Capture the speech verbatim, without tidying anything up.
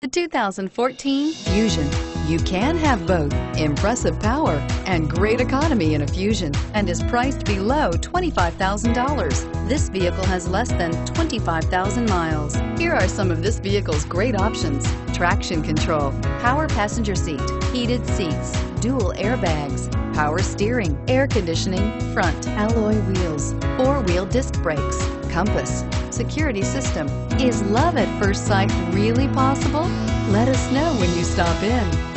The two thousand fourteen Fusion. You can have both impressive power and great economy in a Fusion, and is priced below twenty-five thousand dollars. This vehicle has less than twenty-five thousand miles. Here are some of this vehicle's great options: traction control, power passenger seat, heated seats, dual airbags, power steering, air conditioning, front alloy wheels, four-wheel disc brakes, compass, security system. Is love at first sight really possible? Let us know when you stop in.